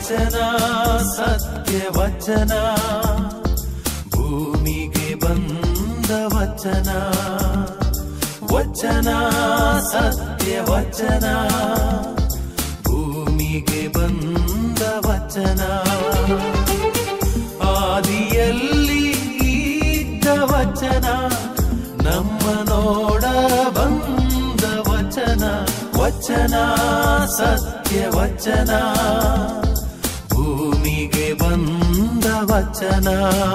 ವಚನ ಸತ್ಯ ವಚನ, ಭೂಮಿಗೆ ಬಂದ ವಚನ. ವಚನ ಸತ್ಯ ವಚನ, ಭೂಮಿಗೆ ಬಂದ ವಚನ. ಆದಿಯಲ್ಲಿ ಇದ್ದ ವಚನ, ನಮ್ಮ ನೋಡ ಬಂದ ವಚನ. ವಚನ ಸತ್ಯ ವಚನ, ಭೂಮಿಗೆ ಬಂದ ವಚನ.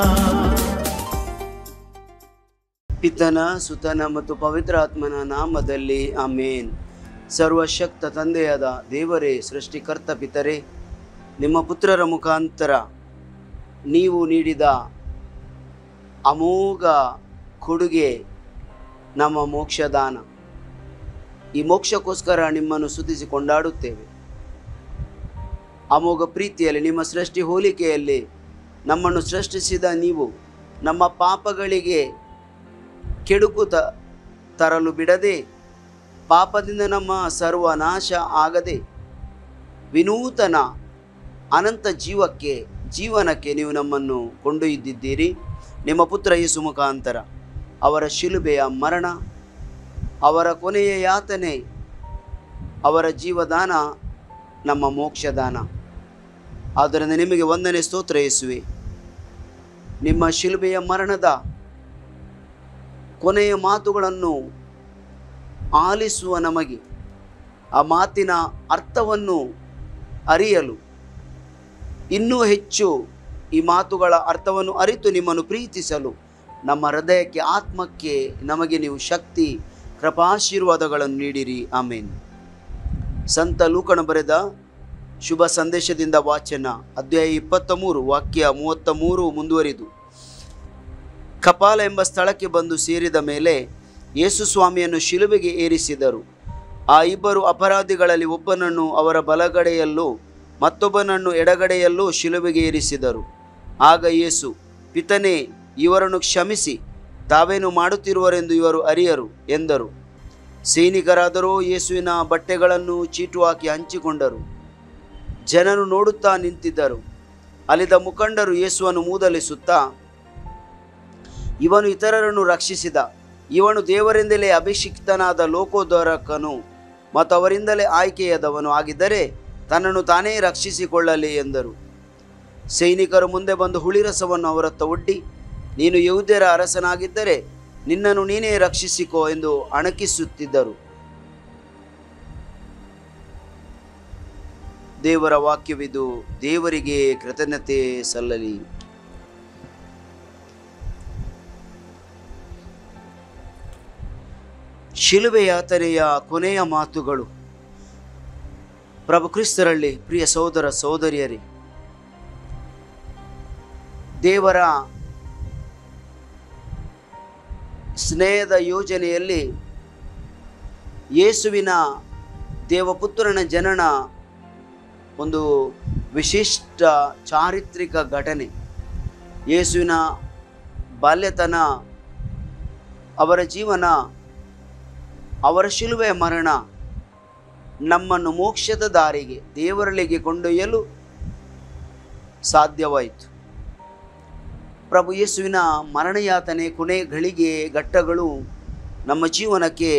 ಪಿತನ ಸುತನ ಮತ್ತು ಪವಿತ್ರಾತ್ಮನ ನಾಮದಲ್ಲಿ ಆಮೇನ್. ಸರ್ವಶಕ್ತ ತಂದೆಯಾದ ದೇವರೇ, ಸೃಷ್ಟಿಕರ್ತ ಪಿತರೇ, ನಿಮ್ಮ ಪುತ್ರರ ಮುಖಾಂತರ ನೀವು ನೀಡಿದ ಅಮೋಘ ಕೊಡುಗೆ ನಮ್ಮ ಮೋಕ್ಷದಾನ. ಈ ಮೋಕ್ಷಕ್ಕೋಸ್ಕರ ನಿಮ್ಮನ್ನು ಸ್ತುತಿಸಿ ಕೊಂಡಾಡುತ್ತೇವೆ. ಅಮೋಘ ಪ್ರೀತಿಯಲ್ಲಿ, ನಿಮ್ಮ ಸೃಷ್ಟಿ ಹೋಲಿಕೆಯಲ್ಲಿ ನಮ್ಮನ್ನು ಸೃಷ್ಟಿಸಿದ ನೀವು ನಮ್ಮ ಪಾಪಗಳಿಗೆ ಕೆಡುಕು ತರಲು ಬಿಡದೆ, ಪಾಪದಿಂದ ನಮ್ಮ ಸರ್ವನಾಶ ಆಗದೆ ವಿನೂತನ ಅನಂತ ಜೀವನಕ್ಕೆ ನೀವು ನಮ್ಮನ್ನು ಕೊಂಡೊಯ್ದಿದ್ದೀರಿ. ನಿಮ್ಮ ಪುತ್ರ ಯೇಸು ಮುಖಾಂತರ ಅವರ ಶಿಲುಬೆಯ ಮರಣ, ಅವರ ಕೊನೆಯ ಯಾತನೆ, ಅವರ ಜೀವದಾನ ನಮ್ಮ ಮೋಕ್ಷದಾನ. ಆದ್ದರಿಂದ ನಿಮಗೆ ವಂದನೆ, ಸ್ತೋತ್ರ ಯೇಸುವೆ. ನಿಮ್ಮ ಶಿಲುಬೆಯ ಮರಣದ ಕೊನೆಯ ಮಾತುಗಳನ್ನು ಆಲಿಸುವ ನಮಗೆ ಆ ಮಾತಿನ ಅರ್ಥವನ್ನು ಅರಿಯಲು, ಇನ್ನೂ ಹೆಚ್ಚು ಈ ಮಾತುಗಳ ಅರ್ಥವನ್ನು ಅರಿತು ನಿಮ್ಮನ್ನು ಪ್ರೀತಿಸಲು ನಮ್ಮ ಹೃದಯಕ್ಕೆ, ಆತ್ಮಕ್ಕೆ ನಮಗೆ ನೀವು ಶಕ್ತಿ, ಕೃಪಾಶೀರ್ವಾದಗಳನ್ನು ನೀಡಿರಿ. ಆಮೇನ್. ಸಂತ ಲೂಕನು ಬರೆದ ಶುಭ ಸಂದೇಶದಿಂದ ವಾಚನ, ಅಧ್ಯಾಯ 23 ವಾಕ್ಯ 33 ಮುಂದುವರಿದು. ಕಪಾಲ ಎಂಬ ಸ್ಥಳಕ್ಕೆ ಬಂದು ಸೇರಿದ ಮೇಲೆ ಯೇಸು ಸ್ವಾಮಿಯನ್ನು ಶಿಲುಬೆಗೆ ಏರಿಸಿದರು. ಆ ಇಬ್ಬರು ಅಪರಾಧಿಗಳಲ್ಲಿ ಒಬ್ಬನನ್ನು ಅವರ ಬಲಗಡೆಯಲ್ಲೂ ಮತ್ತೊಬ್ಬನನ್ನು ಎಡಗಡೆಯಲ್ಲೂ ಶಿಲುಬೆಗೆ ಏರಿಸಿದರು. ಆಗ ಯೇಸು, ಪಿತನೇ, ಇವರನ್ನು ಕ್ಷಮಿಸಿ, ತಾವೇನು ಮಾಡುತ್ತಿರುವರೆಂದು ಇವರು ಅರಿಯರು ಎಂದರು. ಸೈನಿಕರಾದರೋ ಯೇಸುವಿನ ಬಟ್ಟೆಗಳನ್ನು ಚೀಟು ಹಾಕಿ ಹಂಚಿಕೊಂಡರು. ಜನರು ನೋಡುತ್ತಾ ನಿಂತಿದ್ದರು. ಅಲ್ಲಿದ್ದ ಮುಖಂಡರು ಯೇಸುವನ್ನು ಮೂದಲಿಸುತ್ತಾ, ಇವನು ಇತರರನ್ನು ರಕ್ಷಿಸಿದ, ಇವನು ದೇವರಿಂದಲೇ ಅಭಿಷಿಕ್ತನಾದ ಲೋಕೋದ್ಧಾರಕನು ಮತ್ತು ಅವರಿಂದಲೇ ಆಯ್ಕೆಯಾದವನು ಆಗಿದ್ದರೆ ತನ್ನನ್ನು ತಾನೇ ರಕ್ಷಿಸಿಕೊಳ್ಳಲಿ ಎಂದರು. ಸೈನಿಕರು ಮುಂದೆ ಬಂದು ಹುಳಿರಸವನ್ನು ಅವರತ್ತ ಒಡ್ಡಿ, ನೀನು ಯೆಹೂದ್ಯರ ಅರಸನಾಗಿದ್ದರೆ ನಿನ್ನನ್ನು ನೀನೇ ರಕ್ಷಿಸಿಕೋ ಎಂದು ಅಣಕಿಸುತ್ತಿದ್ದರು. ದೇವರ ವಾಕ್ಯವಿದು. ದೇವರಿಗೆ ಕೃತಜ್ಞತೆ ಸಲ್ಲಲಿ. ಶಿಲುಬೆ ಯಾತನೆಯ ಕೊನೆಯ ಮಾತುಗಳು. ಪ್ರಭು ಕ್ರಿಸ್ತರಲ್ಲಿ ಪ್ರಿಯ ಸಹೋದರ ಸಹೋದರಿಯರೇ, ದೇವರ ಸ್ನೇಹದ ಯೋಜನೆಯಲ್ಲಿ ಯೇಸುವಿನ ದೇವಪುತ್ರನ ಜನನ ಒಂದು ವಿಶಿಷ್ಟ ಚಾರಿತ್ರಿಕ ಘಟನೆ. ಯೇಸುವಿನ ಬಾಲ್ಯತನ, ಅವರ ಜೀವನ, ಅವರ ಶಿಲುಬೆಯ ಮರಣ ನಮ್ಮನ್ನು ಮೋಕ್ಷದ ದಾರಿಗೆ, ದೇವರಲ್ಲಿಗೆ ಕೊಂಡೊಯ್ಯಲು ಸಾಧ್ಯವಾಯಿತು. ಪ್ರಭು ಯೇಸುವಿನ ಮರಣಯಾತನೆ, ಕೊನೆ ಗಳಿಗೆ, ಘಟ್ಟಗಳು ನಮ್ಮ ಜೀವನಕ್ಕೆ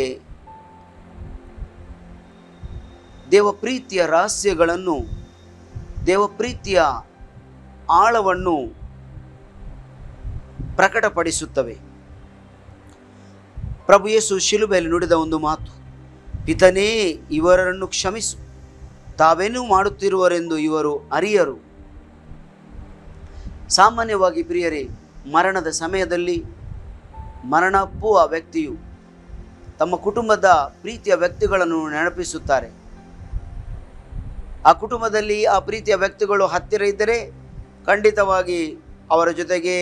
ದೇವಪ್ರೀತಿಯ ರಹಸ್ಯಗಳನ್ನು, ದೇವಪ್ರೀತಿಯ ಆಳವನ್ನು ಪ್ರಕಟಪಡಿಸುತ್ತವೆ. ಪ್ರಭು ಯೇಸು ಶಿಲುಬೆಯಲ್ಲಿ ನುಡಿದ ಒಂದು ಮಾತು, ಪಿತನೇ, ಇವರನ್ನು ಕ್ಷಮಿಸು, ತಾವೇನು ಮಾಡುತ್ತಿರುವರೆಂದು ಇವರು ಅರಿಯರು. ಸಾಮಾನ್ಯವಾಗಿ ಪ್ರಿಯರೇ, ಮರಣದ ಸಮಯದಲ್ಲಿ ಮರಣಪ್ಪುವ ವ್ಯಕ್ತಿಯು ತಮ್ಮ ಕುಟುಂಬದ ಪ್ರೀತಿಯ ವ್ಯಕ್ತಿಗಳನ್ನು ನೆನಪಿಸುತ್ತಾರೆ. ಆ ಕುಟುಂಬದಲ್ಲಿ ಆ ಪ್ರೀತಿಯ ವ್ಯಕ್ತಿಗಳು ಹತ್ತಿರ ಇದ್ದರೆ ಖಂಡಿತವಾಗಿ ಅವರ ಜೊತೆಗೆ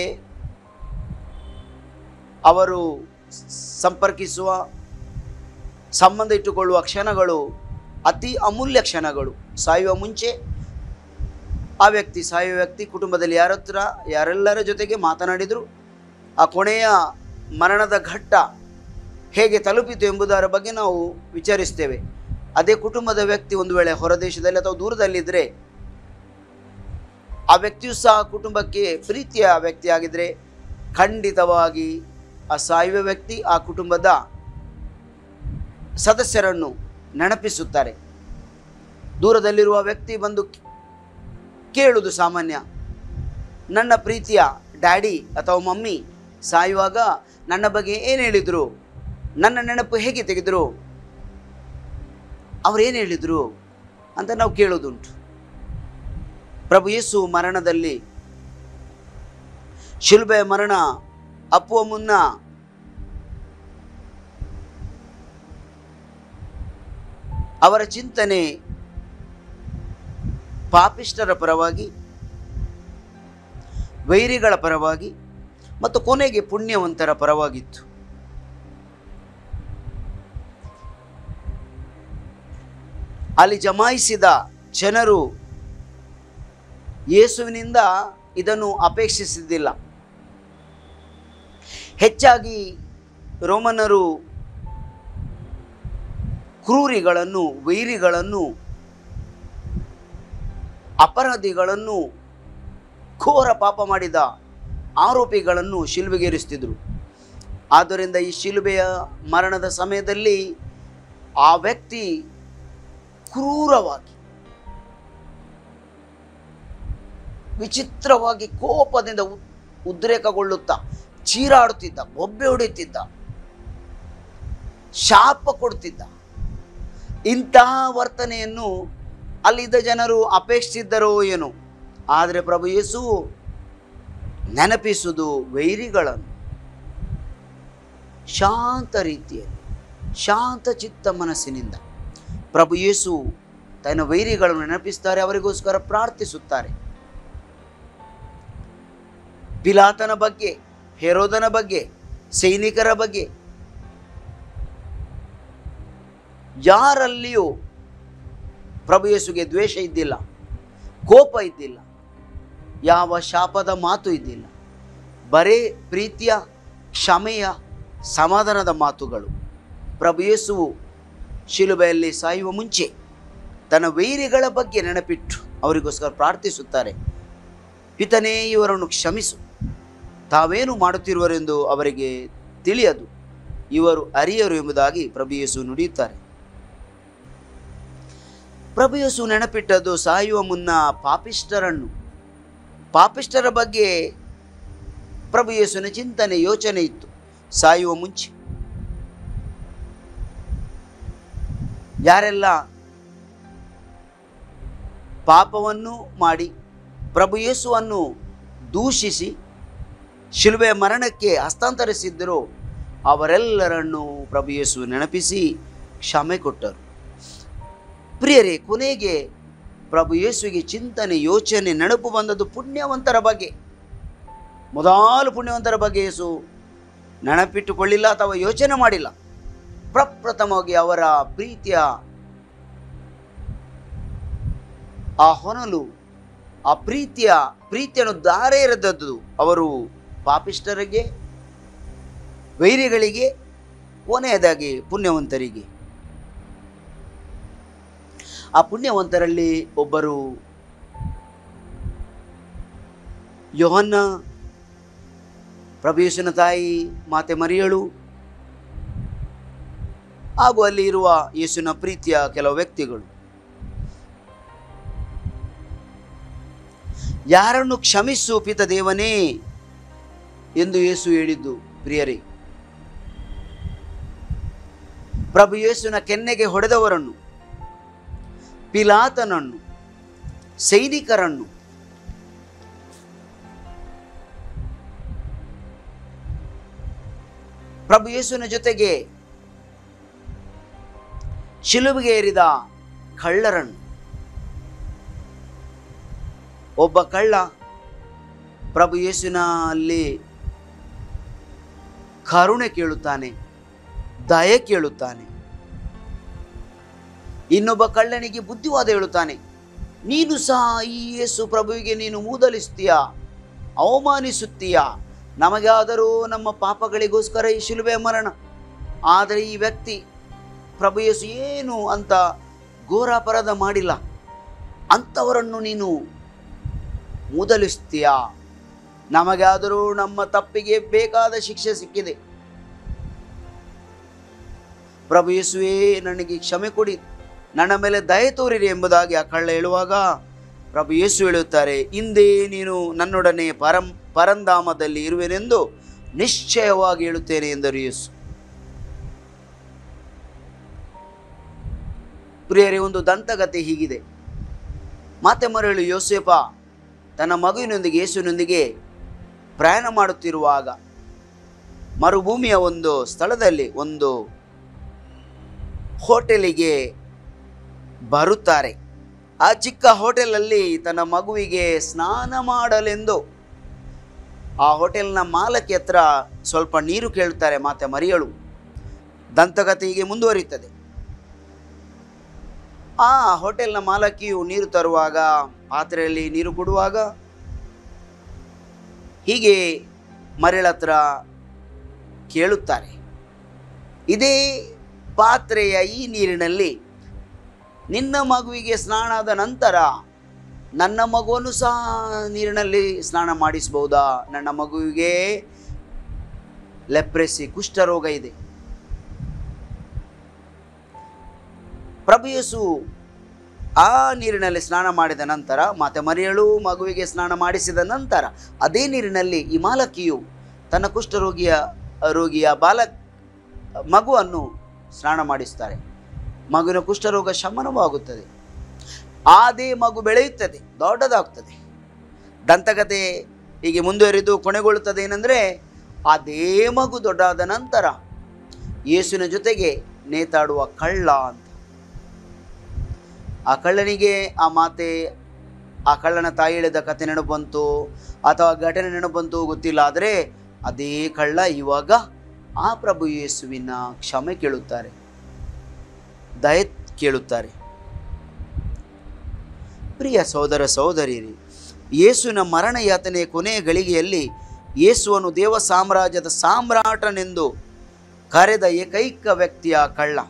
ಅವರು ಸಂಪರ್ಕಿಸುವ, ಸಂಬಂಧ ಇಟ್ಟುಕೊಳ್ಳುವ ಕ್ಷಣಗಳು ಅತಿ ಅಮೂಲ್ಯ ಕ್ಷಣಗಳು. ಸಾಯುವ ಮುಂಚೆ ಸಾಯುವ ವ್ಯಕ್ತಿ ಕುಟುಂಬದಲ್ಲಿ ಯಾರೆಲ್ಲರ ಜೊತೆಗೆ ಮಾತನಾಡಿದರು, ಆ ಕೊನೆಯ ಮರಣದ ಘಟ್ಟ ಹೇಗೆ ತಲುಪಿತು ಎಂಬುದರ ಬಗ್ಗೆ ನಾವು ವಿಚಾರಿಸ್ತೇವೆ. ಅದೇ ಕುಟುಂಬದ ವ್ಯಕ್ತಿ ಒಂದು ವೇಳೆ ಹೊರದೇಶದಲ್ಲಿ ಅಥವಾ ದೂರದಲ್ಲಿದ್ದರೆ ಆ ವ್ಯಕ್ತಿಯು ಸಹ ಕುಟುಂಬಕ್ಕೆ ಪ್ರೀತಿಯ ವ್ಯಕ್ತಿಯಾಗಿದ್ದರೆ ಖಂಡಿತವಾಗಿ ಆ ಸಾಯುವ ವ್ಯಕ್ತಿ ಆ ಕುಟುಂಬದ ಸದಸ್ಯರನ್ನು ನೆನಪಿಸುತ್ತಾರೆ. ದೂರದಲ್ಲಿರುವ ವ್ಯಕ್ತಿ ಬಂದು ಕೇಳುವುದು ಸಾಮಾನ್ಯ, ನನ್ನ ಪ್ರೀತಿಯ ಡ್ಯಾಡಿ ಅಥವಾ ಮಮ್ಮಿ ಸಾಯುವಾಗ ನನ್ನ ಬಗ್ಗೆ ಏನು ಹೇಳಿದರು, ನನ್ನ ನೆನಪು ಹೇಗೆ ತೆಗೆದರು, ಅವರೇನು ಹೇಳಿದರು ಅಂತ ನಾವು ಕೇಳೋದುಂಟು. ಪ್ರಭು ಯೇಸು ಮರಣದಲ್ಲಿ, ಶಿಲುಬೆಯ ಮರಣ ಅಪ್ಪುವ ಮುನ್ನ ಅವರ ಚಿಂತನೆ ಪಾಪಿಷ್ಠರ ಪರವಾಗಿ, ವೈರಿಗಳ ಪರವಾಗಿ ಮತ್ತು ಕೊನೆಗೆ ಪುಣ್ಯವಂತರ ಪರವಾಗಿತ್ತು. ಅಲ್ಲಿ ಜಮಾಯಿಸಿದ ಜನರು ಯೇಸುವಿನಿಂದ ಇದನ್ನು ಅಪೇಕ್ಷಿಸಿದ್ದಿಲ್ಲ. ಹೆಚ್ಚಾಗಿ ರೋಮನರು ಕ್ರೂರಿಗಳನ್ನು, ವೈರಿಗಳನ್ನು, ಅಪರಾಧಿಗಳನ್ನು, ಘೋರ ಪಾಪ ಮಾಡಿದ ಆರೋಪಿಗಳನ್ನು ಶಿಲುಬೆಗೇರಿಸ್ತಿದ್ರು. ಆದ್ದರಿಂದ ಈ ಶಿಲುಬೆಯ ಮರಣದ ಸಮಯದಲ್ಲಿ ಆ ವ್ಯಕ್ತಿ ಕ್ರೂರವಾಗಿ, ವಿಚಿತ್ರವಾಗಿ, ಕೋಪದಿಂದ ಉದ್ರೇಕಗೊಳ್ಳುತ್ತಾ ಚೀರಾಡುತ್ತಿದ್ದ, ಬೊಬ್ಬೆ ಹೊಡೆಯುತ್ತಿದ್ದ, ಶಾಪ ಕೊಡ್ತಿದ್ದ. ಇಂತಹ ವರ್ತನೆಯನ್ನು ಅಲ್ಲಿದ್ದ ಜನರು ಅಪೇಕ್ಷಿಸಿದ್ದರೋ ಏನೋ. ಆದರೆ ಪ್ರಭು ಯೇಸು ನೆನಪಿಸುವುದು ವೈರಿಗಳನ್ನು ಶಾಂತ ರೀತಿಯಲ್ಲಿ, ಶಾಂತ ಚಿತ್ತ ಮನಸ್ಸಿನಿಂದ ಪ್ರಭು ಯೇಸು ತನ್ನ ವೈರಿಗಳನ್ನು ನೆನಪಿಸ್ತಾರೆ, ಅವರಿಗೋಸ್ಕರ ಪ್ರಾರ್ಥಿಸುತ್ತಾರೆ. ಪಿಲಾತನ ಬಗ್ಗೆ, ಹೆರೋದನ ಬಗ್ಗೆ, ಸೈನಿಕರ ಬಗ್ಗೆ ಯಾರಲ್ಲಿಯೂ ಪ್ರಭು ಯೇಸುಗೆ ದ್ವೇಷ ಇದ್ದಿಲ್ಲ, ಕೋಪ ಇದ್ದಿಲ್ಲ, ಯಾವ ಶಾಪದ ಮಾತು ಇದ್ದಿಲ್ಲ. ಬರೇ ಪ್ರೀತಿಯ, ಕ್ಷಮೆಯ, ಸಮಾಧಾನದ ಮಾತುಗಳು. ಪ್ರಭು ಯೇಸುವು ಶಿಲುಬೆಯಲ್ಲಿ ಸಾಯುವ ಮುಂಚೆ ತನ್ನ ವೈರಿಗಳ ಬಗ್ಗೆ ನೆನಪಿಟ್ಟು ಅವರಿಗೋಸ್ಕರ ಪ್ರಾರ್ಥಿಸುತ್ತಾರೆ. ಪಿತನೇ, ಇವರನ್ನು ಕ್ಷಮಿಸು, ತಾವೇನು ಮಾಡುತ್ತಿರುವರೆಂದು ಅವರಿಗೆ ತಿಳಿಯದು, ಇವರು ಅರಿಯರು ಎಂಬುದಾಗಿ ಪ್ರಭು ಯೇಸು ನುಡಿಯುತ್ತಾರೆ. ಪ್ರಭು ಯೇಸು ನೆನಪಿಟ್ಟದ್ದು ಸಾಯುವ ಮುನ್ನ ಪಾಪಿಷ್ಠರ ಬಗ್ಗೆ ಪ್ರಭು ಯೇಸುವಿನ ಚಿಂತನೆ, ಯೋಚನೆ ಇತ್ತು. ಸಾಯುವ ಮುಂಚೆ ಯಾರೆಲ್ಲ ಪಾಪವನ್ನು ಮಾಡಿ ಪ್ರಭು ಯೇಸುವನ್ನು ದೂಷಿಸಿ ಶಿಲುಬೆಯ ಮರಣಕ್ಕೆ ಹಸ್ತಾಂತರಿಸಿದ್ದರೋ ಅವರೆಲ್ಲರನ್ನು ಪ್ರಭು ಯೇಸು ನೆನಪಿಸಿ ಕ್ಷಮೆ ಕೊಟ್ಟರು. ಪ್ರಿಯರೇ, ಕೊನೆಗೆ ಪ್ರಭು ಯೇಸುವಿಗೆ ಚಿಂತನೆ, ಯೋಚನೆ, ನೆನಪು ಬಂದದ್ದು ಪುಣ್ಯವಂತರ ಬಗ್ಗೆ. ಮೊದಲು ಪುಣ್ಯವಂತರ ಬಗ್ಗೆ ಯೇಸು ನೆನಪಿಟ್ಟುಕೊಳ್ಳಿಲ್ಲ ಅಥವಾ ಯೋಚನೆ ಮಾಡಿಲ್ಲ. ಪ್ರಪ್ರಥಮವಾಗಿ ಅವರ ಪ್ರೀತಿಯ ಆ ಹೊನಲು, ಆ ಪ್ರೀತಿಯನ್ನು ದಾರೆ ಎರೆದದ್ದು ಅವರು ಪಾಪಿಷ್ಠರಿಗೆ, ವೈರಿಗಳಿಗೆ, ಕೊನೆಯದಾಗಿ ಪುಣ್ಯವಂತರಿಗೆ. ಆ ಪುಣ್ಯವಂತರಲ್ಲಿ ಒಬ್ಬರು ಯೋಹನ್ನ, ಪ್ರಭು ಯೇಸುವಿನ ತಾಯಿ ಮಾತೆ ಮರಿಯಳು, ಹಾಗೂ ಅಲ್ಲಿ ಇರುವ ಯೇಸುವಿನ ಪ್ರೀತಿಯ ಕೆಲವು ವ್ಯಕ್ತಿಗಳು. ಯಾರನ್ನು ಕ್ಷಮಿಸು ಪಿತ ದೇವನೇ ಎಂದು ಯೇಸು ಹೇಳಿದ್ದು. ಪ್ರಿಯರೇ, ಪ್ರಭು ಯೇಸುವಿನ ಕೆನ್ನೆಗೆ ಹೊಡೆದವರನ್ನು, ಪಿಲಾತನನ್ನು, ಸೈನಿಕರನ್ನು, ಪ್ರಭು ಯೇಸುವಿನ ಜೊತೆಗೆ ಶಿಲುಬೆಗೆ ಏರಿದ ಕಳ್ಳರನ್ನು. ಒಬ್ಬ ಕಳ್ಳ ಪ್ರಭು ಯೇಸುವಿನಲ್ಲಿ ಕರುಣೆ ಕೇಳುತ್ತಾನೆ, ದಯೆ ಕೇಳುತ್ತಾನೆ. ಇನ್ನೊಬ್ಬ ಕಳ್ಳನಿಗೆ ಬುದ್ಧಿವಾದ ಹೇಳುತ್ತಾನೆ, ನೀನು ಸಹ ಈ ಯೇಸು ಪ್ರಭುವಿಗೆ ನೀನು ಮೂದಲಿಸ್ತೀಯಾ, ಅವಮಾನಿಸುತ್ತೀಯಾ, ನಮಗಾದರೂ ನಮ್ಮ ಪಾಪಗಳಿಗೋಸ್ಕರ ಈ ಶಿಲುಬೆಯ ಮರಣ. ಆದರೆ ಈ ವ್ಯಕ್ತಿ ಪ್ರಭು ಯೇಸು ಏನು ಅಂತ ಘೋರ ಅಪರಾಧ ಮಾಡಿಲ್ಲ, ಅಂಥವರನ್ನು ನೀನು ಮೂದಲಿಸ್ತೀಯಾ? ನಮಗಾದರೂ ನಮ್ಮ ತಪ್ಪಿಗೆ ಬೇಕಾದ ಶಿಕ್ಷೆ ಸಿಕ್ಕಿದೆ. ಪ್ರಭು ಯೇಸುವೇ, ನನಗೆ ಕ್ಷಮೆ ಕೊಡಿ, ನನ್ನ ಮೇಲೆ ದಯೆ ತೋರಿರಿ ಎಂಬುದಾಗಿ ಆ ಕಳ್ಳ ಹೇಳುವಾಗ ಪ್ರಭು ಯೇಸು ಹೇಳುತ್ತಾರೆ, ಹಿಂದೆ ನೀನು ನನ್ನೊಡನೆ ಪರಂಧಾಮದಲ್ಲಿ ಇರುವೆನೆಂದು ನಿಶ್ಚಯವಾಗಿ ಹೇಳುತ್ತೇನೆ ಎಂದರು ಯೇಸು. ಪ್ರಿಯರೇ, ಒಂದು ದಂತಕಥೆ ಹೀಗಿದೆ. ಮಾತೆ ಮರಿಯಳು ಯೋಸೇಫ ತನ್ನ ಮಗುವಿನೊಂದಿಗೆ ಯೇಸುವಿನೊಂದಿಗೆ ಪ್ರಯಾಣ ಮಾಡುತ್ತಿರುವಾಗ ಮರುಭೂಮಿಯ ಒಂದು ಸ್ಥಳದಲ್ಲಿ ಒಂದು ಹೋಟೆಲಿಗೆ ಬರುತ್ತಾರೆ. ಆ ಚಿಕ್ಕ ಹೋಟೆಲಲ್ಲಿ ತನ್ನ ಮಗುವಿಗೆ ಸ್ನಾನ ಮಾಡಲೆಂದು ಆ ಹೋಟೆಲ್ನ ಮಾಲಕಿ ಹತ್ರ ಸ್ವಲ್ಪ ನೀರು ಕೇಳುತ್ತಾರೆ ಮಾತೆ ಮರಿಯಳು. ದಂತಕಥೆ ಹೀಗೆ ಮುಂದುವರಿಯುತ್ತದೆ. ಆ ಹೋಟೆಲ್ನ ಮಾಲಕಿಯು ನೀರು ತರುವಾಗ, ಪಾತ್ರೆಯಲ್ಲಿ ನೀರು ಕೊಡುವಾಗ ಹೀಗೆ ಮರಿಯಳ ಹತ್ರ ಕೇಳುತ್ತಾರೆ, ಇದೇ ಪಾತ್ರೆಯ ಈ ನೀರಿನಲ್ಲಿ ನಿನ್ನ ಮಗುವಿಗೆ ಸ್ನಾನ ಆದ ನಂತರ ನನ್ನ ಮಗುವನ್ನು ಸಹ ನೀರಿನಲ್ಲಿ ಸ್ನಾನ ಮಾಡಿಸಬಹುದಾ? ನನ್ನ ಮಗುವಿಗೆ ಲೆಪ್ರೆಸಿ, ಕುಷ್ಠರೋಗ ಇದೆ. ಪ್ರಭು ಯೇಸು ಆ ನೀರಿನಲ್ಲಿ ಸ್ನಾನ ಮಾಡಿದ ನಂತರ, ಮಾತೆ ಮರಿಯಳು ಮಗುವಿಗೆ ಸ್ನಾನ ಮಾಡಿಸಿದ ನಂತರ ಅದೇ ನೀರಿನಲ್ಲಿ ಈ ಮಾಲಕಿಯು ತನ್ನ ರೋಗಿಯ ಮಗುವನ್ನು ಸ್ನಾನ ಮಾಡಿಸ್ತಾರೆ. ಮಗುವಿನ ಕುಷ್ಠರೋಗ ಶಮನವಾಗುತ್ತದೆ. ಅದೇ ಮಗು ಬೆಳೆಯುತ್ತದೆ, ದೊಡ್ಡದಾಗ್ತದೆ. ದಂತಕಥೆ ಹೀಗೆ ಮುಂದುವರಿದು ಕೊನೆಗೊಳ್ಳುತ್ತದೆ. ಏನಂದರೆ, ಅದೇ ಮಗು ದೊಡ್ಡಾದ ನಂತರ ಯೇಸುವಿನ ಜೊತೆಗೆ ನೇತಾಡುವ ಕಳ್ಳ ಅಂತ. ಆ ಕಳ್ಳನಿಗೆ ಆ ಕಳ್ಳನ ತಾಯಿ ಹೇಳಿದ ಕಥೆ ನೆನಪು ಬಂತು ಅಥವಾ ಘಟನೆ ನೆನಪು ಬಂತು ಗೊತ್ತಿಲ್ಲ. ಆದರೆ ಅದೇ ಕಳ್ಳ ಇವಾಗ ಆ ಪ್ರಭು ಯೇಸುವಿನ ಕ್ಷಮೆ ಕೇಳುತ್ತಾರೆ, ದಯೆ ಕೇಳುತ್ತಾರೆ. ಪ್ರಿಯ ಸಹೋದರ ಸಹೋದರಿಯರೇ, ಯೇಸುವಿನ ಮರಣ ಯಾತನೆಯ ಕೊನೆಯ ಗಳಿಗೆಯಲ್ಲಿ ಯೇಸುವನ್ನು ದೇವ ಸಾಮ್ರಾಜ್ಯದ ಸಾಮ್ರಾಟನೆಂದು ಕರೆದ ಏಕೈಕ ವ್ಯಕ್ತಿಯ ಕಳ್ಳ.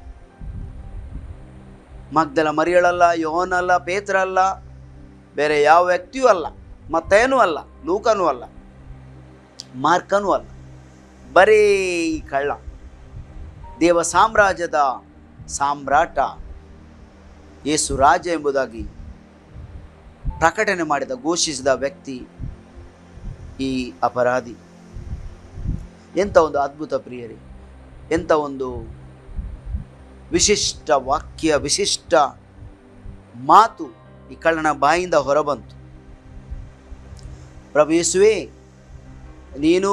ಮಗ್ದಲ ಮರಿಯಳಲ್ಲ, ಯೋಹನಲ್ಲ, ಪೇತ್ರಲ್ಲ, ಬೇರೆ ಯಾವ ವ್ಯಕ್ತಿಯೂ ಅಲ್ಲ, ಮತ್ತೇನೂ ಅಲ್ಲ, ಲೂಕನೂ ಅಲ್ಲ, ಮಾರ್ಕನೂ ಅಲ್ಲ, ಬರೀ ಈ ಕಳ್ಳ. ದೇವ ಸಾಮ್ರಾಜ್ಯದ ಸಾಮ್ರಾಟ ಯೇಸು ರಾಜ ಎಂಬುದಾಗಿ ಪ್ರಕಟಣೆ ಮಾಡಿದ, ಘೋಷಿಸಿದ ವ್ಯಕ್ತಿ ಈ ಅಪರಾಧಿ. ಎಂಥ ಒಂದು ಅದ್ಭುತ ಪ್ರಿಯರೇ, ಎಂಥ ಒಂದು ವಿಶಿಷ್ಟ ವಾಕ್ಯ, ವಿಶಿಷ್ಟ ಮಾತು ಈ ಕಳ್ಳನ ಬಾಯಿಂದ ಹೊರಬಂತು. ಪ್ರಭು ಯೇಸುವೇ, ನೀನು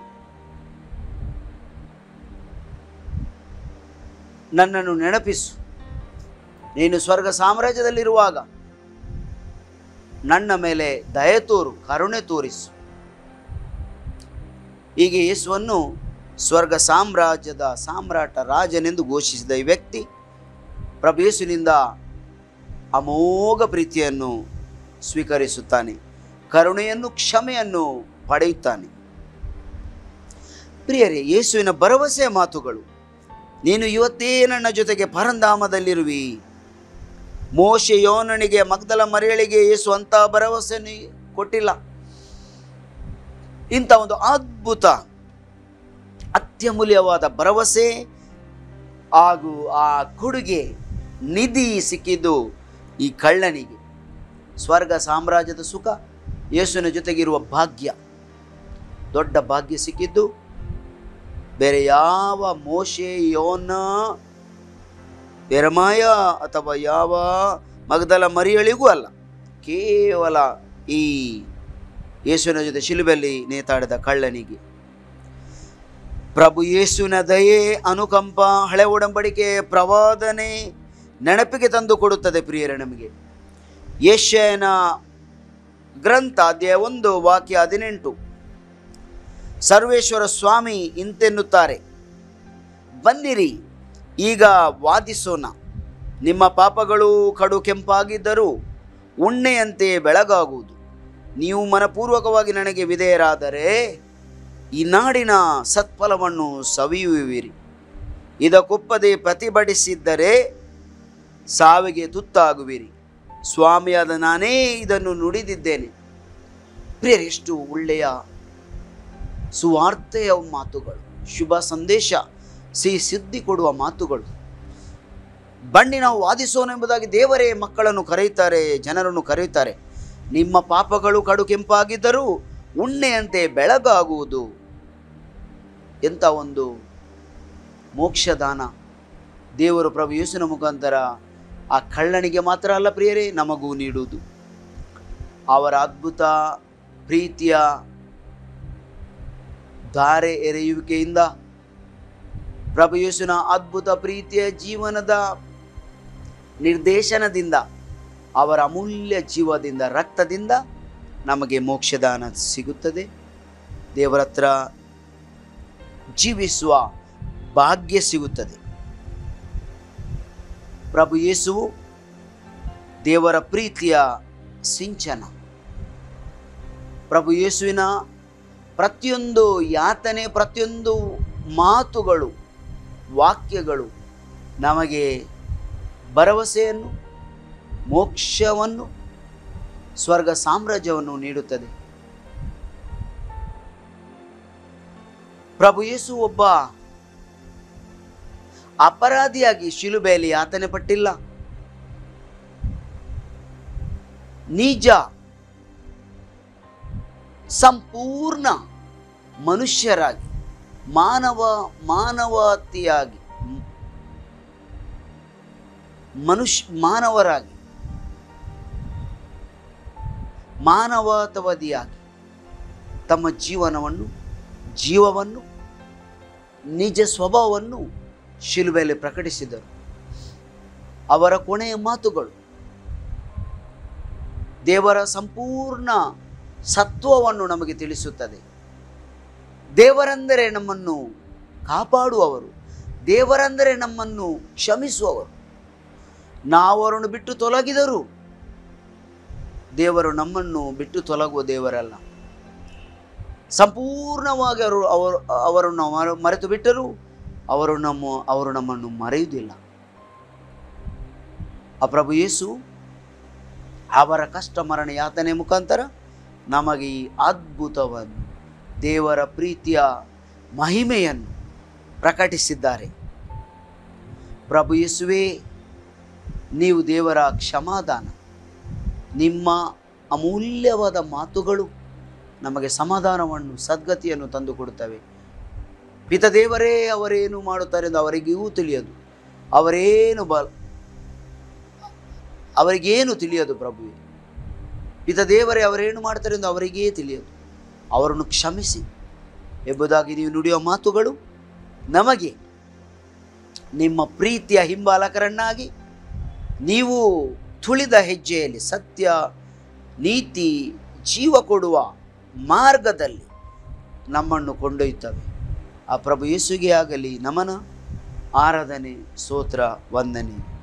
ನನ್ನನ್ನು ನೆನಪಿಸು, ನೀನು ಸ್ವರ್ಗ ಸಾಮ್ರಾಜ್ಯದಲ್ಲಿರುವಾಗ ನನ್ನ ಮೇಲೆ ದಯೆ ತೋರು, ಕರುಣೆ ತೋರಿಸು. ಹೀಗೆ ಯೇಸುವನ್ನು ಸ್ವರ್ಗ ಸಾಮ್ರಾಜ್ಯದ ಸಾಮ್ರಾಟ, ರಾಜನೆಂದು ಘೋಷಿಸಿದ ಈ ವ್ಯಕ್ತಿ ಪ್ರಭು ಯೇಸುವಿನಿಂದ ಅಮೋಘ ಪ್ರೀತಿಯನ್ನು ಸ್ವೀಕರಿಸುತ್ತಾನೆ, ಕರುಣೆಯನ್ನು, ಕ್ಷಮೆಯನ್ನು ಪಡೆಯುತ್ತಾನೆ. ಪ್ರಿಯರೇ, ಯೇಸುವಿನ ಭರವಸೆಯ ಮಾತುಗಳು, ನೀನು ಇವತ್ತೇ ನನ್ನ ಜೊತೆಗೆ ಪರಂಧಾಮದಲ್ಲಿರುವಿ. ಮೋಶೆ ಯೋನನಿಗೆ, ಮಗ್ದಲ ಮರಿಯಳಿಗೆ ಯೇಸು ಅಂಥ ಭರವಸೆಯನ್ನು ಕೊಟ್ಟಿಲ್ಲ. ಇಂಥ ಒಂದು ಅದ್ಭುತ, ಅತ್ಯಮೂಲ್ಯವಾದ ಭರವಸೆ ಹಾಗೂ ಆ ಕೊಡುಗೆ, ನಿಧಿ ಸಿಕ್ಕಿದ್ದು ಈ ಕಳ್ಳನಿಗೆ. ಸ್ವರ್ಗ ಸಾಮ್ರಾಜ್ಯದ ಸುಖ, ಯೇಸುವಿನ ಜೊತೆಗಿರುವ ಭಾಗ್ಯ, ದೊಡ್ಡ ಭಾಗ್ಯ ಸಿಕ್ಕಿದ್ದು ಬೇರೆ ಯಾವ ಮೋಶೆ, ಯೋನ, ಯೆರೆಮಯ ಅಥವಾ ಯಾವ ಮಗ್ದಲ ಮರಿಯಳಿಗೂ ಅಲ್ಲ, ಕೇವಲ ಈ ಯೇಸುವಿನ ಜೊತೆ ಶಿಲುಬೆಯಲ್ಲಿ ನೇತಾಡಿದ ಕಳ್ಳನಿಗೆ. ಪ್ರಭು ಯೇಸುವಿನ ದಯೆ, ಅನುಕಂಪ, ಹಳೆ ಒಡಂಬಡಿಕೆ, ಪ್ರವಾದನೆ ನೆನಪಿಗೆ ತಂದು ಕೊಡುತ್ತದೆ ಪ್ರಿಯರೇ ನಮಗೆ. ಯೆಶಾಯನ ಗ್ರಂಥ ಅಧ್ಯಾಯ 1 ವಾಕ್ಯ 18, ಸರ್ವೇಶ್ವರ ಸ್ವಾಮಿ ಇಂತೆನ್ನುತ್ತಾರೆ, ಬನ್ನಿರಿ ಈಗ ವಾದಿಸೋಣ. ನಿಮ್ಮ ಪಾಪಗಳು ಕಡು ಕೆಂಪಾಗಿದ್ದರೂ ಉಣ್ಣೆಯಂತೆ ಬೆಳಗಾಗುವುದು. ನೀವು ಮನಪೂರ್ವಕವಾಗಿ ನನಗೆ ವಿಧೇಯರಾದರೆ ಈ ನಾಡಿನ ಸತ್ಫಲವನ್ನು ಸವಿಯುವಿರಿ. ಇದಕ್ಕೊಪ್ಪದೆ ಪ್ರತಿಭಟಿಸಿದ್ದರೆ ಸಾವಿಗೆ ತುತ್ತಾಗುವಿರಿ. ಸ್ವಾಮಿಯಾದ ನಾನೇ ಇದನ್ನು ನುಡಿದಿದ್ದೇನೆ. ಪ್ರಿಯರೇ, ಎಷ್ಟು ಒಳ್ಳೆಯ ಸುವಾರ್ತೆಯ ಮಾತುಗಳು, ಶುಭ ಸಂದೇಶ, ಸಿಹಿ ಸುದ್ದಿ ಕೊಡುವ ಮಾತುಗಳು. ಬನ್ನಿ ನಾವು ವಾದಿಸೋಣ ಎಂಬುದಾಗಿ ದೇವರೇ ಮಕ್ಕಳನ್ನು ಕರೆಯುತ್ತಾರೆ, ಜನರನ್ನು ಕರೆಯುತ್ತಾರೆ. ನಿಮ್ಮ ಪಾಪಗಳು ಕಡು ಕೆಂಪಾಗಿದ್ದರೂ ಉಣ್ಣೆಯಂತೆ ಬೆಳಗಾಗುವುದು. ಎಂಥ ಒಂದು ಮೋಕ್ಷದಾನ ದೇವರು ಪ್ರಭು ಯೇಸುವಿನ ಮುಖಾಂತರ ಆ ಕಳ್ಳನಿಗೆ ಮಾತ್ರ ಅಲ್ಲ ಪ್ರಿಯರೇ, ನಮಗೂ ನೀಡುವುದು. ಅವರ ಅದ್ಭುತ ಪ್ರೀತಿಯ ಧಾರೆ ಎರೆಯುವಿಕೆಯಿಂದ, ಪ್ರಭು ಯೇಸುವಿನ ಅದ್ಭುತ ಪ್ರೀತಿಯ ಜೀವನದ ನಿರ್ದೇಶನದಿಂದ, ಅವರ ಅಮೂಲ್ಯ ಜೀವದಿಂದ, ರಕ್ತದಿಂದ ನಮಗೆ ಮೋಕ್ಷದಾನ ಸಿಗುತ್ತದೆ. ದೇವರ ಹತ್ರ ಜೀವಿಸುವ ಭಾಗ್ಯ ಸಿಗುತ್ತದೆ. ಪ್ರಭು ಯೇಸುವು ದೇವರ ಪ್ರೀತಿಯ ಸಿಂಚನ. ಪ್ರಭು ಯೇಸುವಿನ ಪ್ರತಿಯೊಂದು ಯಾತನೆ, ಪ್ರತಿಯೊಂದು ಮಾತುಗಳು, ವಾಕ್ಯಗಳು ನಮಗೆ ಭರವಸೆಯನ್ನು, ಮೋಕ್ಷವನ್ನು, ಸ್ವರ್ಗ ಸಾಮ್ರಾಜ್ಯವನ್ನು ನೀಡುತ್ತದೆ. ಪ್ರಭು ಯೇಸು ಒಬ್ಬ ಅಪರಾಧಿಯಾಗಿ ಶಿಲುಬೆಯಲ್ಲಿ ಯಾತನೆ ಪಟ್ಟಿಲ್ಲ. ನಿಜ ಸಂಪೂರ್ಣ ಮನುಷ್ಯರಾಗಿ, ಮಾನವತೆಯಾಗಿ, ಮಾನವರಾಗಿ, ಮಾನವತಾವಾದಿಯಾಗಿ ತಮ್ಮ ಜೀವವನ್ನು, ನಿಜ ಸ್ವಭಾವವನ್ನು ಶಿಲುಬೆಯಲ್ಲಿ ಪ್ರಕಟಿಸಿದರು. ಅವರ ಕೊನೆಯ ಮಾತುಗಳು ದೇವರ ಸಂಪೂರ್ಣ ಸತ್ವವನ್ನು ನಮಗೆ ತಿಳಿಸುತ್ತದೆ. ದೇವರೆಂದರೆ ನಮ್ಮನ್ನು ಕಾಪಾಡುವವರು, ದೇವರೆಂದರೆ ನಮ್ಮನ್ನು ಕ್ಷಮಿಸುವವರು. ನಾವು ಅವರನ್ನು ಬಿಟ್ಟು ತೊಲಗಿದರು, ದೇವರು ನಮ್ಮನ್ನು ಬಿಟ್ಟು ತೊಲಗುವ ದೇವರಲ್ಲ. ಸಂಪೂರ್ಣವಾಗಿ ಅವರನ್ನು ಮರೆತು ಬಿಟ್ಟರು, ಅವರು ನಮ್ಮನ್ನು ಮರೆಯುವುದಿಲ್ಲ. ಆ ಪ್ರಭು ಯೇಸು ಅವರ ಕಷ್ಟ ಮರಣ ಯಾತನೆ ಮುಖಾಂತರ ನಮಗೆ ಈ ಅದ್ಭುತವನ್ನು, ದೇವರ ಪ್ರೀತಿಯ ಮಹಿಮೆಯನ್ನು ಪ್ರಕಟಿಸಿದ್ದಾರೆ. ಪ್ರಭು ಯೇಸುವೇ, ನೀವು ದೇವರ ಕ್ಷಮಾದಾನ, ನಿಮ್ಮ ಅಮೂಲ್ಯವಾದ ಮಾತುಗಳು ನಮಗೆ ಸಮಾಧಾನವನ್ನು, ಸದ್ಗತಿಯನ್ನು ತಂದುಕೊಡುತ್ತವೆ. ಪಿತ ದೇವರೇ ಅವರೇನು ಮಾಡುತ್ತಾರೆ ಎಂದು ಅವರಿಗೂ ತಿಳಿಯದು, ಅವರಿಗೇನು ತಿಳಿಯದು ಪ್ರಭುವೇ. ಪಿತ ದೇವರೇ ಅವರೇನು ಮಾಡ್ತಾರೆ ಎಂದು ಅವರಿಗೇ ತಿಳಿಯದು. ಅವರನ್ನು ಕ್ಷಮಿಸಿ ಎಂಬುದಾಗಿ ನೀವು ನುಡಿಯುವ ಮಾತುಗಳು ನಮಗೆ ನಿಮ್ಮ ಪ್ರೀತಿಯ ಹಿಂಬಾಲಕರನ್ನಾಗಿ, ನೀವು ತುಳಿದ ಹೆಜ್ಜೆಯಲ್ಲಿ ಸತ್ಯ, ನೀತಿ, ಜೀವ ಕೊಡುವ ಮಾರ್ಗದಲ್ಲಿ ನಮ್ಮನ್ನು ಕೊಂಡೊಯ್ಯುತ್ತವೆ. ಆ ಪ್ರಭು ಯೇಸುವಿಗೆ ಆಗಲಿ ನಮನ, ಆರಾಧನೆ, ಸ್ತೋತ್ರ, ವಂದನೆ.